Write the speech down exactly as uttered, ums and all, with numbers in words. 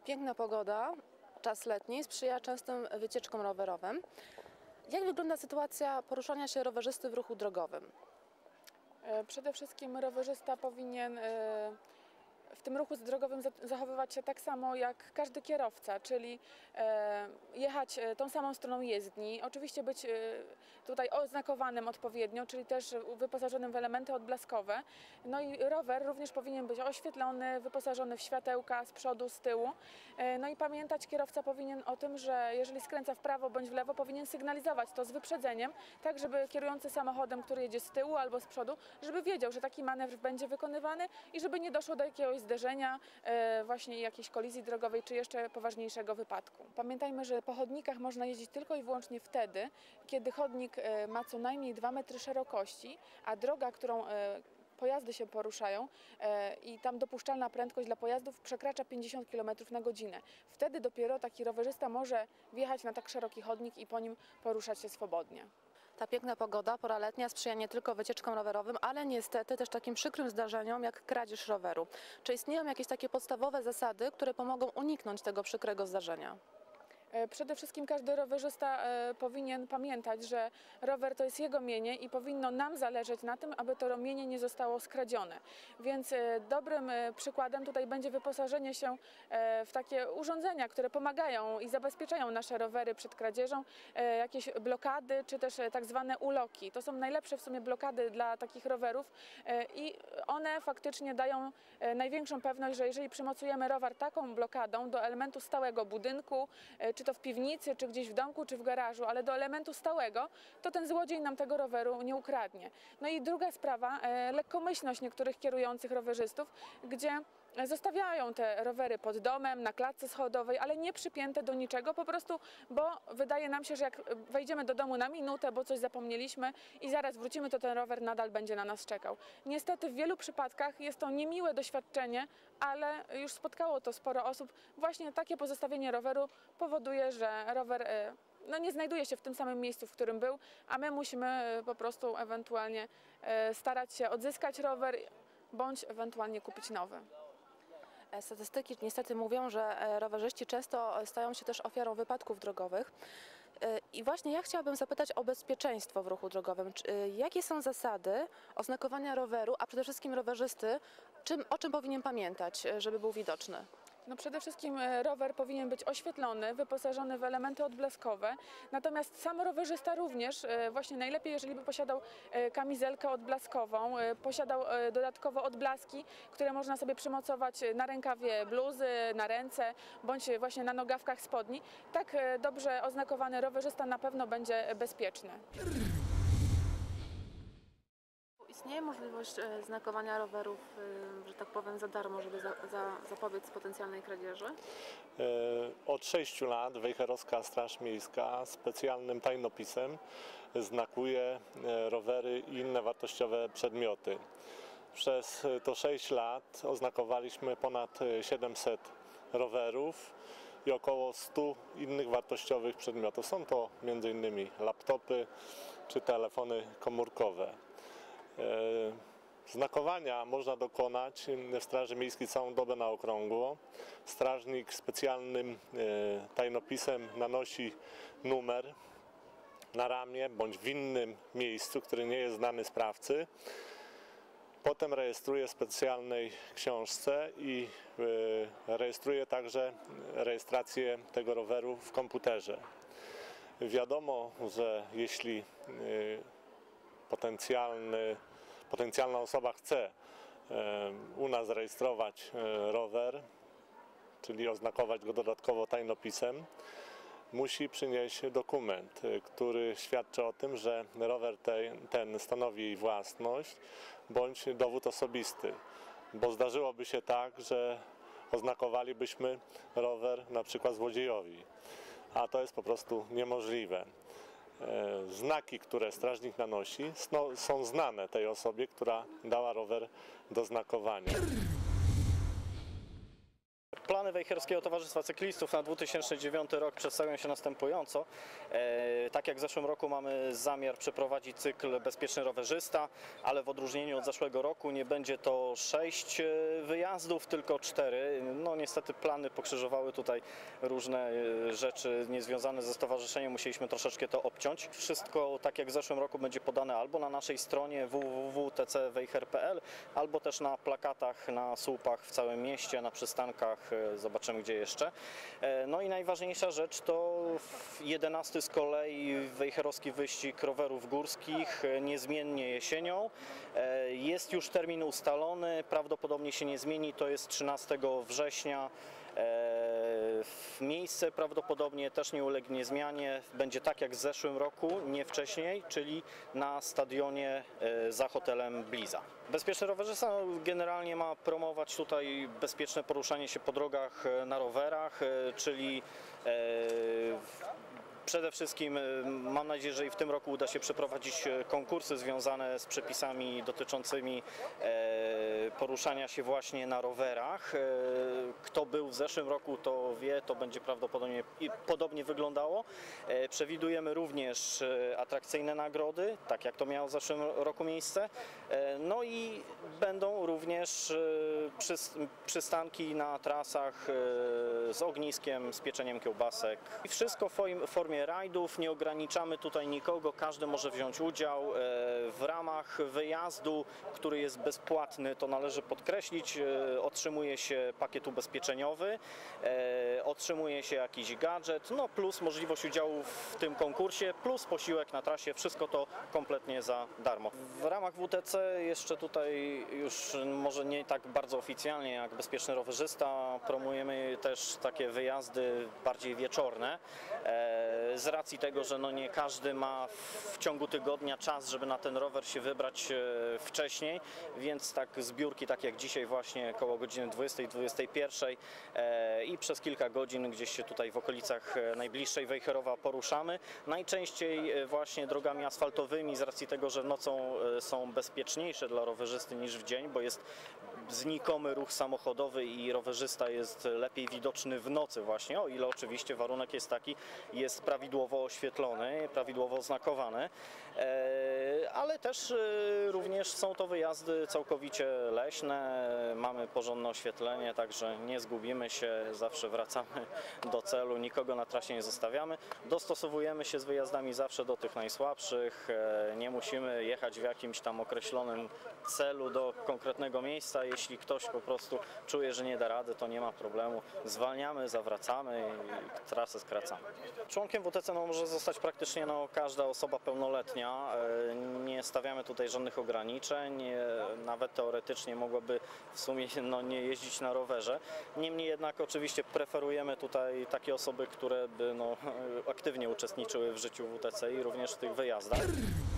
Piękna pogoda, czas letni sprzyja częstym wycieczkom rowerowym. Jak wygląda sytuacja poruszania się rowerzysty w ruchu drogowym? Przede wszystkim rowerzysta powinien w tym ruchu drogowym zachowywać się tak samo jak każdy kierowca, czyli jechać tą samą stroną jezdni, oczywiście być tutaj oznakowanym odpowiednio, czyli też wyposażonym w elementy odblaskowe. No i rower również powinien być oświetlony, wyposażony w światełka z przodu, z tyłu. No i pamiętać kierowca powinien o tym, że jeżeli skręca w prawo bądź w lewo, powinien sygnalizować to z wyprzedzeniem, tak żeby kierujący samochodem, który jedzie z tyłu albo z przodu, żeby wiedział, że taki manewr będzie wykonywany i żeby nie doszło do jakiegoś zderzenia, właśnie jakiejś kolizji drogowej, czy jeszcze poważniejszego wypadku. Pamiętajmy, że po chodnikach można jeździć tylko i wyłącznie wtedy, kiedy chodnik ma co najmniej dwa metry szerokości, a droga, którą pojazdy się poruszają i tam dopuszczalna prędkość dla pojazdów przekracza pięćdziesiąt kilometrów na godzinę. Wtedy dopiero taki rowerzysta może wjechać na tak szeroki chodnik i po nim poruszać się swobodnie. Ta piękna pogoda, pora letnia, sprzyja nie tylko wycieczkom rowerowym, ale niestety też takim przykrym zdarzeniom jak kradzież roweru. Czy istnieją jakieś takie podstawowe zasady, które pomogą uniknąć tego przykrego zdarzenia? Przede wszystkim każdy rowerzysta powinien pamiętać, że rower to jest jego mienie i powinno nam zależeć na tym, aby to mienie nie zostało skradzione. Więc dobrym przykładem tutaj będzie wyposażenie się w takie urządzenia, które pomagają i zabezpieczają nasze rowery przed kradzieżą, jakieś blokady czy też tak zwane uloki. To są najlepsze w sumie blokady dla takich rowerów i one faktycznie dają największą pewność, że jeżeli przymocujemy rower taką blokadą do elementu stałego budynku, czy to w piwnicy, czy gdzieś w domku, czy w garażu, ale do elementu stałego, to ten złodziej nam tego roweru nie ukradnie. No i druga sprawa, lekkomyślność niektórych kierujących rowerzystów, gdzie zostawiają te rowery pod domem, na klatce schodowej, ale nie przypięte do niczego, po prostu, bo wydaje nam się, że jak wejdziemy do domu na minutę, bo coś zapomnieliśmy i zaraz wrócimy, to ten rower nadal będzie na nas czekał. Niestety w wielu przypadkach jest to niemiłe doświadczenie, ale już spotkało to sporo osób. Właśnie takie pozostawienie roweru powoduje, że rower no, nie znajduje się w tym samym miejscu, w którym był, a my musimy po prostu ewentualnie starać się odzyskać rower, bądź ewentualnie kupić nowy. Statystyki niestety mówią, że rowerzyści często stają się też ofiarą wypadków drogowych. I właśnie ja chciałabym zapytać o bezpieczeństwo w ruchu drogowym. Jakie są zasady oznakowania roweru, a przede wszystkim rowerzysty, czym, o czym powinien pamiętać, żeby był widoczny? No przede wszystkim rower powinien być oświetlony, wyposażony w elementy odblaskowe, natomiast sam rowerzysta również, właśnie najlepiej jeżeli by posiadał kamizelkę odblaskową, posiadał dodatkowo odblaski, które można sobie przymocować na rękawie bluzy, na ręce, bądź właśnie na nogawkach spodni. Tak dobrze oznakowany rowerzysta na pewno będzie bezpieczny. Istnieje możliwość znakowania rowerów, że tak powiem, za darmo, żeby za, za, zapobiec potencjalnej kradzieży? Od sześciu lat Wejherowska Straż Miejska specjalnym tajnopisem znakuje rowery i inne wartościowe przedmioty. Przez to sześć lat oznakowaliśmy ponad siedemset rowerów i około stu innych wartościowych przedmiotów. Są to między innymi laptopy czy telefony komórkowe. Znakowania można dokonać w Straży Miejskiej całą dobę na okrągło. Strażnik specjalnym tajnopisem nanosi numer na ramię bądź w innym miejscu, który nie jest znany sprawcy. Potem rejestruje w specjalnej książce i rejestruje także rejestrację tego roweru w komputerze. Wiadomo, że jeśli Potencjalny, potencjalna osoba chce u nas zarejestrować rower, czyli oznakować go dodatkowo tajnopisem, musi przynieść dokument, który świadczy o tym, że rower ten, ten stanowi jej własność bądź dowód osobisty, bo zdarzyłoby się tak, że oznakowalibyśmy rower na przykład złodziejowi, a to jest po prostu niemożliwe. Znaki, które strażnik nanosi, są znane tej osobie, która dała rower do znakowania. Plany Wejherowskiego Towarzystwa Cyklistów na dwa tysiące dziewiąty rok przedstawiają się następująco. E, tak jak w zeszłym roku mamy zamiar przeprowadzić cykl Bezpieczny Rowerzysta, ale w odróżnieniu od zeszłego roku nie będzie to sześć wyjazdów, tylko cztery. No niestety plany pokrzyżowały tutaj różne rzeczy niezwiązane ze stowarzyszeniem, musieliśmy troszeczkę to obciąć. Wszystko tak jak w zeszłym roku będzie podane albo na naszej stronie w w w kropka t c wejher kropka p l, albo też na plakatach, na słupach w całym mieście, na przystankach, zobaczymy gdzie jeszcze. No i najważniejsza rzecz to jedenasty z kolei wejherowski wyścig rowerów górskich, niezmiennie jesienią. Jest już termin ustalony, prawdopodobnie się nie zmieni, to jest trzynastego września. Miejsce prawdopodobnie też nie ulegnie zmianie, będzie tak jak w zeszłym roku, nie wcześniej, czyli na stadionie za hotelem Bliza. Bezpieczny rowerzysta generalnie ma promować tutaj bezpieczne poruszanie się po drogach na rowerach, czyli przede wszystkim mam nadzieję, że i w tym roku uda się przeprowadzić konkursy związane z przepisami dotyczącymi poruszania się właśnie na rowerach. Kto był w zeszłym roku, to wie, to będzie prawdopodobnie podobnie wyglądało. Przewidujemy również atrakcyjne nagrody, tak jak to miało w zeszłym roku miejsce. No i będą również przystanki na trasach z ogniskiem, z pieczeniem kiełbasek. I wszystko w formie rajdów, nie ograniczamy tutaj nikogo, każdy może wziąć udział w ramach wyjazdu, który jest bezpłatny, to należy podkreślić, otrzymuje się pakiet ubezpieczeniowy, otrzymuje się jakiś gadżet, no plus możliwość udziału w tym konkursie, plus posiłek na trasie, wszystko to kompletnie za darmo. W ramach W T C jeszcze tutaj już może nie tak bardzo oficjalnie jak Bezpieczny Rowerzysta, promujemy też takie wyjazdy bardziej wieczorne. Z racji tego, że no nie każdy ma w ciągu tygodnia czas, żeby na ten rower się wybrać wcześniej, więc tak zbiórki, tak jak dzisiaj właśnie koło godziny dwudziestej, dwudziestej pierwszej i przez kilka godzin gdzieś się tutaj w okolicach najbliższej Wejherowa poruszamy. Najczęściej właśnie drogami asfaltowymi z racji tego, że nocą są bezpieczniejsze dla rowerzysty niż w dzień, bo jest znikomy ruch samochodowy i rowerzysta jest lepiej widoczny w nocy właśnie, o ile oczywiście warunek jest taki, jest prawidłowo oświetlony, prawidłowo oznakowany, ale też również są to wyjazdy całkowicie leśne, mamy porządne oświetlenie, także nie zgubimy się, zawsze wracamy do celu, nikogo na trasie nie zostawiamy, dostosowujemy się z wyjazdami zawsze do tych najsłabszych, nie musimy jechać w jakimś tam określonym celu do konkretnego miejsca, jeśli ktoś po prostu czuje, że nie da rady, to nie ma problemu, zwalniamy, zawracamy i trasę skracamy. Członkiem W T C no, może zostać praktycznie no, każda osoba pełnoletnia, nie stawiamy tutaj żadnych ograniczeń, nawet teoretycznie mogłaby w sumie no, nie jeździć na rowerze, niemniej jednak oczywiście preferujemy tutaj takie osoby, które by no, aktywnie uczestniczyły w życiu W T C i również w tych wyjazdach.